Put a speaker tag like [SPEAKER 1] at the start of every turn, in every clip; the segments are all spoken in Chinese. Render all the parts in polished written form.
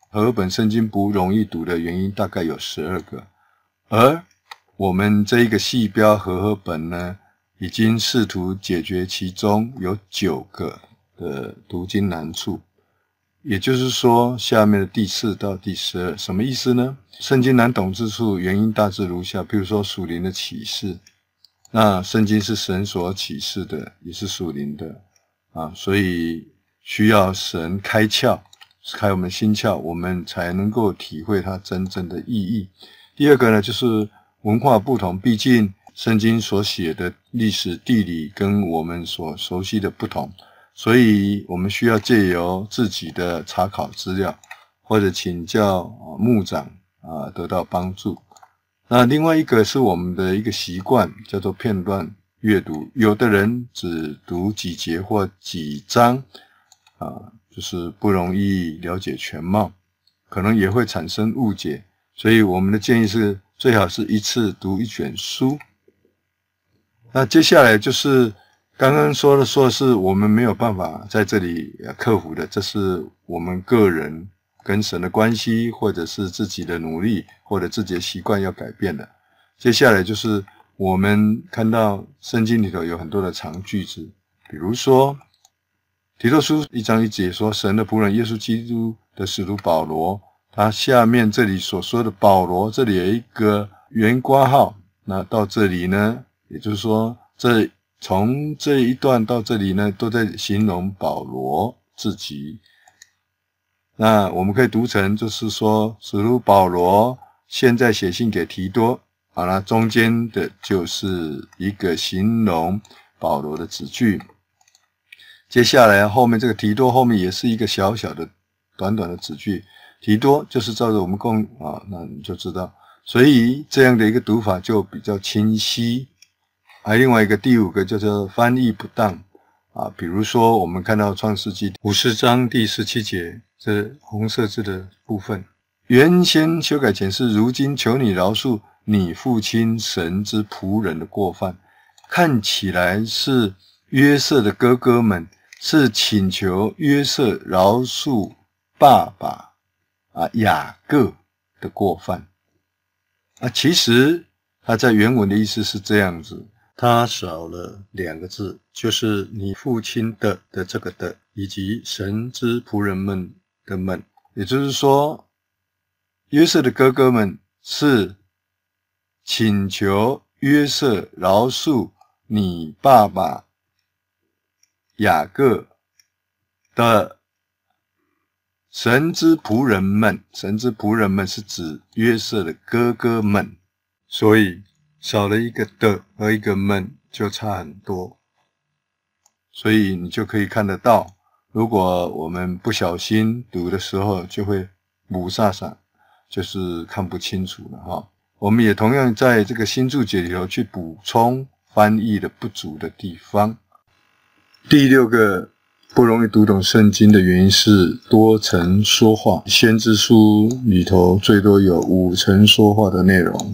[SPEAKER 1] 和合本圣经不容易读的原因大概有12个，而我们这一个细标和合本呢，已经试图解决其中有9个的读经难处。也就是说，下面的第4到第12什么意思呢？圣经难懂之处原因大致如下，比如说属灵的启示，那圣经是神所启示的，也是属灵的所以需要神开窍，开我们心窍，我们才能够体会它真正的意义。第二个呢，就是文化不同，毕竟圣经所写的历史地理跟我们所熟悉的不同，所以我们需要借由自己的查考资料，或者请教牧长得到帮助。那另外一个是我们的一个习惯，叫做片段阅读。有的人只读几节或几章就是不容易了解全貌，可能也会产生误解。所以我们的建议是，最好是一次读1卷书。那接下来就是刚刚说的是我们没有办法在这里克服的，这是我们个人跟神的关系，或者是自己的努力，或者自己的习惯要改变的。接下来就是我们看到圣经里头有很多的长句子，比如说提多书1章1节说，神的仆人耶稣基督的使徒保罗，他下面这里所说的保罗，这里有一个圆括号，那到这里呢，也就是说从这一段到这里呢，都在形容保罗自己。那我们可以读成就是说，使徒保罗现在写信给提多，那中间的就是一个形容保罗的子句。接下来后面这个提多后面也是一个小小的短短的子句，提多就是照着我们那你就知道，所以这样的一个读法就比较清晰。还另外一个第5个叫做翻译不当比如说我们看到创世纪50章第17节，这红色字的部分，原先修改前是如今求你饶恕你父亲神之仆人的过犯，看起来是约瑟的哥哥们是请求约瑟饶恕爸爸雅各的过犯其实他在原文的意思是这样子，他少了2个字，就是你父亲的这个的，以及神之仆人们的们，也就是说约瑟的哥哥们是请求约瑟饶恕你爸爸雅各的神之仆人们，神之仆人们是指约瑟的哥哥们，所以少了一个的和一个们就差很多，所以你就可以看得到，如果我们不小心读的时候就会母煞煞，就是看不清楚了我们也同样在这个新注解里头去补充翻译的不足的地方。第6个不容易读懂圣经的原因是多层说话，先知书里头最多有5层说话的内容，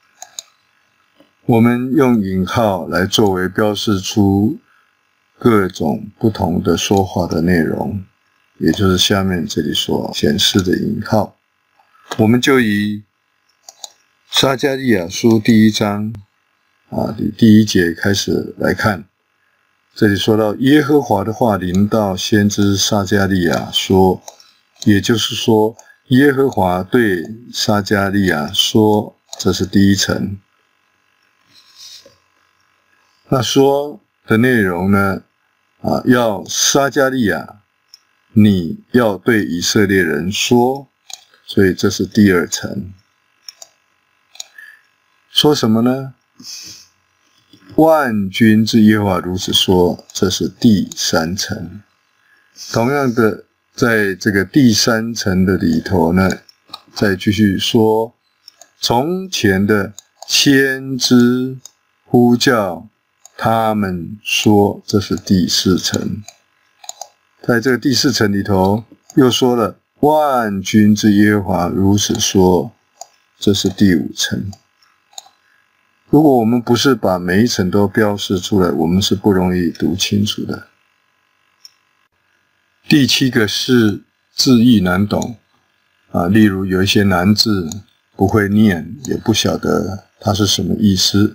[SPEAKER 1] 我们用引号来作为标示出各种不同的说话的内容，也就是下面这里所显示的引号。我们就以撒迦利亚书第1章第1节开始来看。这里说到耶和华的话临到先知撒迦利亚说，也就是说耶和华对撒迦利亚说，这是第1层。那说的内容呢要撒迦利亚你要对以色列人说，所以这是第2层。说什么呢？万军之耶和华如此说，这是第3层。同样的，在这个第3层的里头呢，再继续说，从前的先知呼叫他们说，这是第4层。在这个第4层里头又说了万军之耶和华如此说，这是第5层。如果我们不是把每一层都标示出来，我们是不容易读清楚的。第7个是字义难懂例如有一些难字不会念，也不晓得它是什么意思。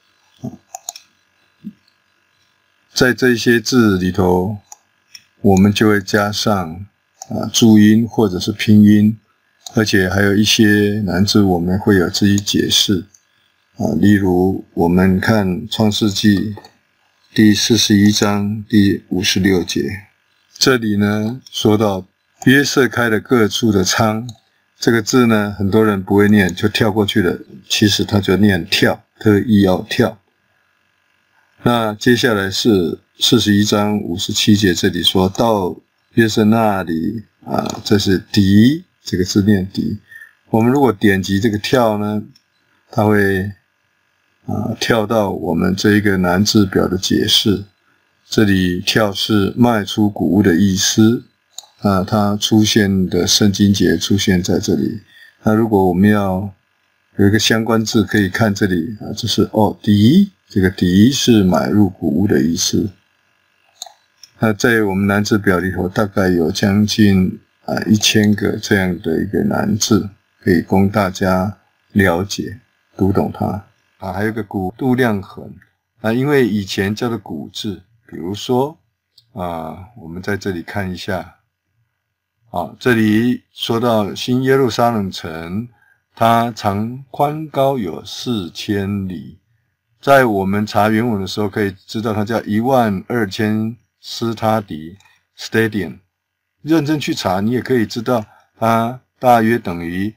[SPEAKER 1] 在这些字里头，我们就会加上注音或者是拼音，而且还有一些难字我们会有自己解释。例如我们看创世纪第41章第56节，这里呢说到约瑟开了各处的仓，这个字呢很多人不会念就跳过去了，其实它就念跳，特意要跳。那接下来是41章57节，这里说到约瑟那里这是敌，这个字念敌。我们如果点击这个跳呢，它会跳到我们这一个难字表的解释。这里跳是卖出谷物的意思，它出现的圣经节出现在这里。那如果我们要有一个相关字，可以看这里这是敌，这个敌是买入谷物的意思。那在我们难字表里头，大概有将近1000个这样的一个难字，可以供大家了解读懂它。还有一个古度量衡因为以前叫做古字，比如说我们在这里看一下这里说到新耶路撒冷城，它长宽高有4000里，在我们查原文的时候可以知道它叫12000斯塔迪 stadium， 认真去查你也可以知道它大约等于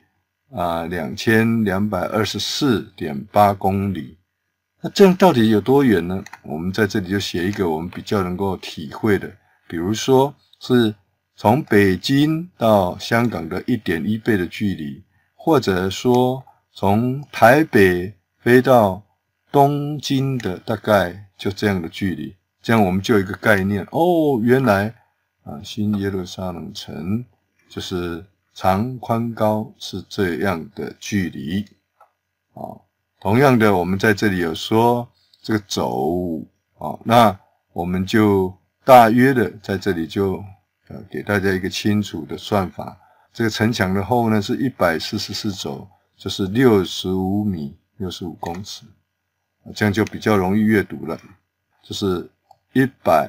[SPEAKER 1] 2224.8 公里。那这样到底有多远呢？我们在这里就写一个我们比较能够体会的，比如说是从北京到香港的 1.1 倍的距离，或者说从台北飞到东京的大概就这样的距离。这样我们就有一个概念原来新耶路撒冷城就是长宽高是这样的距离同样的我们在这里有说这个走那我们就大约的在这里就给大家一个清楚的算法。这个城墙的厚呢是144肘，就是65米65公尺，这样就比较容易阅读了，就是100。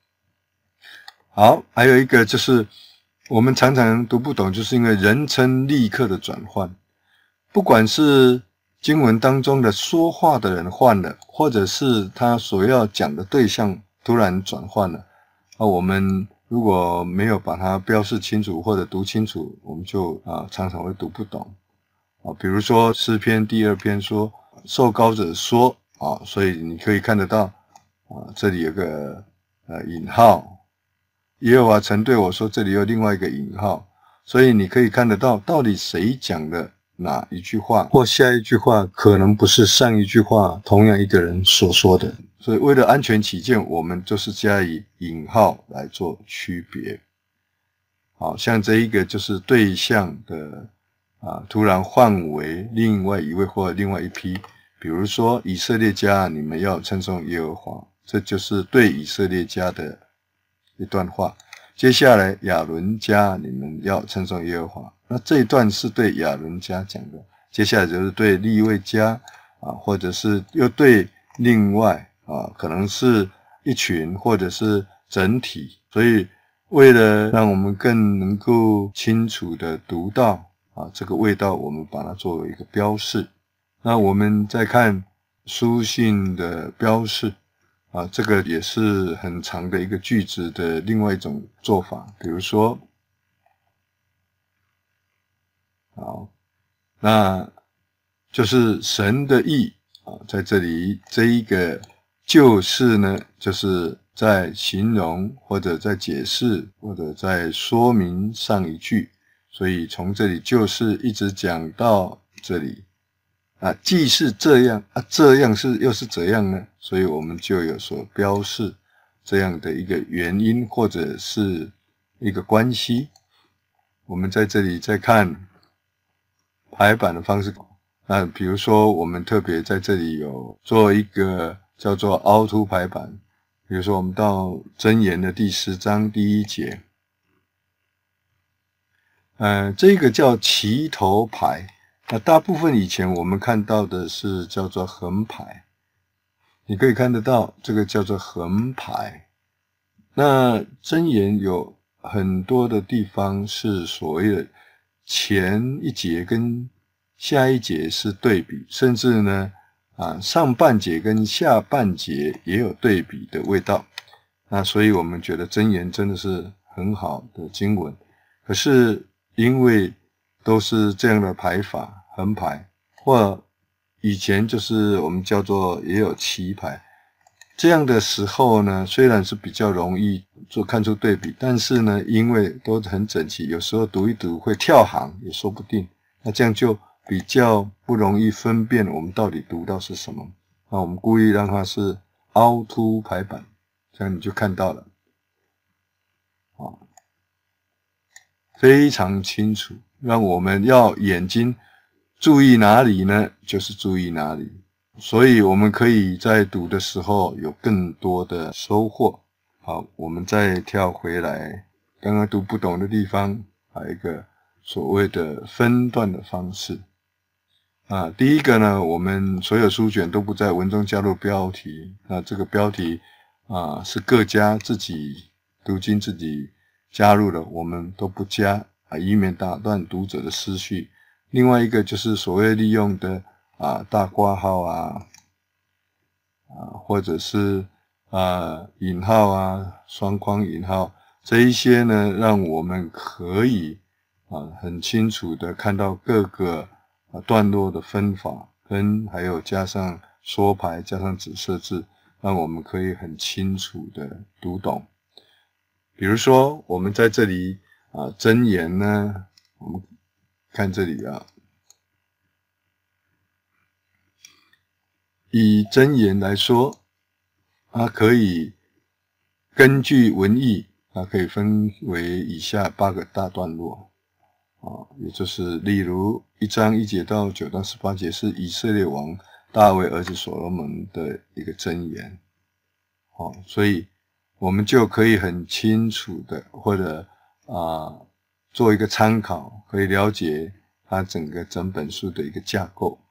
[SPEAKER 1] 好，还有一个就是我们常常读不懂，就是因为人称立刻的转换，不管是经文当中的说话的人换了，或者是他所要讲的对象突然转换了我们如果没有把它标示清楚或者读清楚，我们就常常会读不懂比如说诗篇第2篇说受膏者说所以你可以看得到这里有个引号，耶和华曾对我说，这里有另外一个引号，所以你可以看得到到底谁讲的哪一句话，或下一句话可能不是上一句话同样一个人所说的，所以为了安全起见，我们就是加以引号来做区别。好，像这一个就是对象的突然换为另外一位或另外一批，比如说以色列家，你们要称颂耶和华，这就是对以色列家的一段话。接下来亚伦家，你们要称颂耶和华，那这一段是对亚伦家讲的，接下来就是对利未家或者是又对另外可能是一群或者是整体，所以为了让我们更能够清楚的读到这个味道，我们把它作为一个标示。那我们再看书信的标示这个也是很长的一个句子的另外一种做法，比如说好，那就是神的意在这里这一个就是呢，就是在形容或者在解释或者在说明上一句，所以从这里就是一直讲到这里既是这样这样又是怎样呢？所以我们就有所标示这样的一个原因或者是一个关系。我们在这里再看排版的方式比如说我们特别在这里有做一个叫做凹凸排版，比如说我们到箴言的第10章第1节这个叫齐头牌。那大部分以前我们看到的是叫做横牌，你可以看得到这个叫做横牌。那箴言有很多的地方是所谓的前一节跟下一节是对比，甚至呢上半节跟下半节也有对比的味道。那所以我们觉得箴言真的是很好的经文。可是因为都是这样的排法，横排，或以前就是我们叫做也有齐排，这样的时候呢，虽然是比较容易看出对比，但是呢，因为都很整齐，有时候读一读会跳行也说不定。那这样就比较不容易分辨我们到底读到是什么。那我们故意让它是凹凸排版，这样你就看到了，非常清楚。让我们要眼睛注意哪里呢？就是注意哪里。所以我们可以在读的时候有更多的收获。好，我们再跳回来，刚刚读不懂的地方，还有一个所谓的分段的方式。第一个呢，我们所有书卷都不在文中加入标题。那这个标题是各家自己读经自己加入的，我们都不加以免打断读者的思绪。另外一个就是所谓利用的大括号或者是引号双框引号，这一些呢，让我们可以很清楚的看到各个段落的分法，跟还有加上缩排加上紫色字，让我们可以很清楚的读懂。比如说我们在这里箴言呢，我们看这里以箴言来说，它可以根据文意，它可以分为以下8个大段落也就是例如1章1节到9章18节是以色列王大卫儿子所罗门的一个箴言所以我们就可以很清楚的或者做一个参考，可以了解它整本书的一个架构。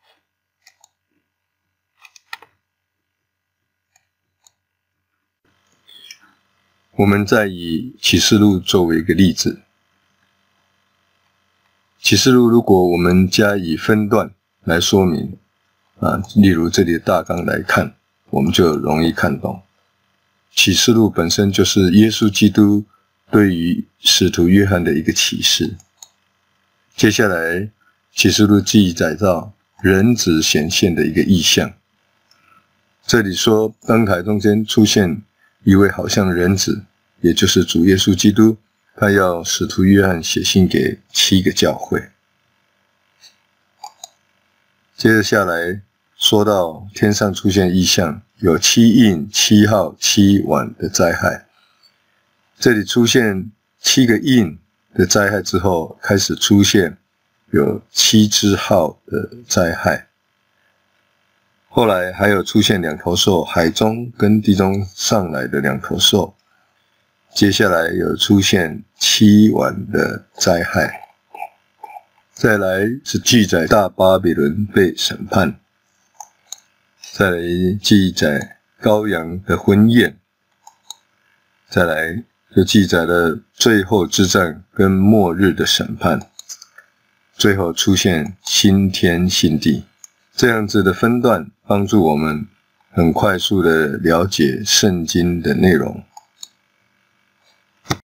[SPEAKER 1] 我们再以启示录作为一个例子。启示录如果我们加以分段来说明例如这里的大纲来看，我们就容易看懂。启示录本身就是耶稣基督对于使徒约翰的一个启示。接下来启示录记载到人子显现的一个意象。这里说灯台中间出现一位好像人子，也就是主耶稣基督，他要使徒约翰写信给7个教会。接着下来说到天上出现异象，有7印、7号、7碗的灾害。这里出现7个印的灾害之后，开始出现有7支号的灾害。后来还有出现2头兽，海中跟地中上来的2头兽。接下来有出现7碗的灾害。再来是记载大巴比伦被审判。再来记载羔羊的婚宴。再来就记载了最后之战跟末日的审判。最后出现新天新地。这样子的分段帮助我们很快速的了解圣经的内容。